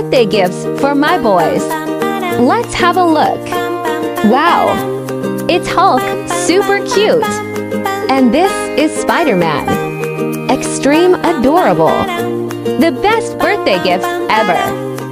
birthday gifts for my boys. Let's have a look. Wow! It's Hulk, super cute! And this is Spider-Man. Extreme adorable. The best birthday gift ever.